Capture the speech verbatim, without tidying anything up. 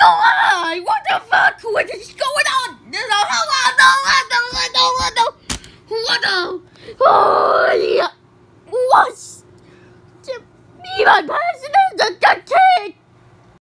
why? What the fuck? What is going on? No, no, no, no, no, no, no. What the? Oh, yeah. What? 今拍是那个 cake。